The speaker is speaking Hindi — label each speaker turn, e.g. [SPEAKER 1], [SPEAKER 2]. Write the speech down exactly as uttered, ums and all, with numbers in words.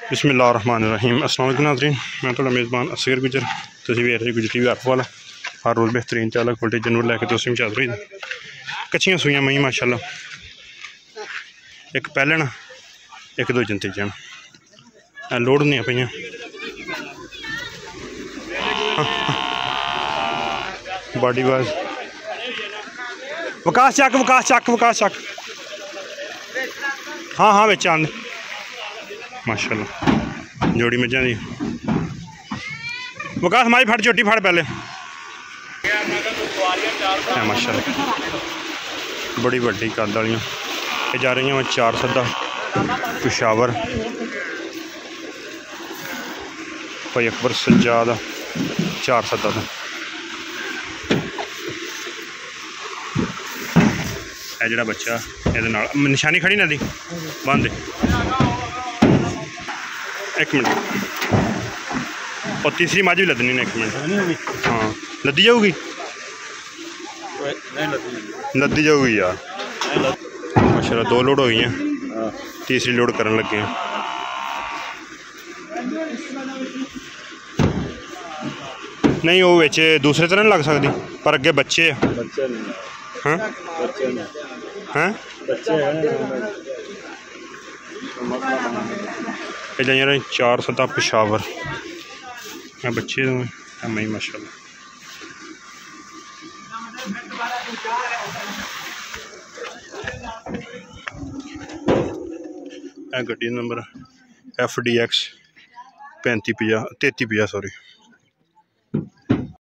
[SPEAKER 1] बिस्मिल्लाहिर्रहमानिर्रहीम। अस्सलाम वालेकुम नाज़रीन, मैं थोड़ा मेज़बान असगर गुजर। तुसीं वेख रहे गुजर टी वी अप वाला हर रोज़ बेहतरीन चाल क्वालिटी जानवर लैके तुसीं चल रही कच्चियां सूइयां मई माशाल्लाह। एक पैहले न एक दो जन तीजे न लोड नहीं पाइयां। बॉडी वाइज वकास चक वकास चक वकास चक हाँ हाँ बिच आंदे माशाल्लाह जोड़ी मझां दी। वकास माई फड़ चोटी फड़ पहले माशाल्लाह बड़ी वड्डी कद वालियां ये जा रही हैं चार सदा पेशावर भाई अकबर सज्जाद चार सदा का है जोड़ा बच्चा ये निशानी खड़ी ना दी बंद एक मिनट और तीसरी मझ भी लदनी एक मिनट हाँ लद्दी जाऊगी लद्दी जाऊगी यार माशाल्लाह दो लोड हो गई हैं तीसरी लोड करन लगे हैं। नहीं वो बिच दूसरे तरह नहीं लग सकती पर अगे बच्चे हाँ हैं ये चार सदा पेशावर बच्चे मई माशाल्लाह। गड्डी नंबर एफ डी एक्स पैंती पचास तेती पचास सॉरी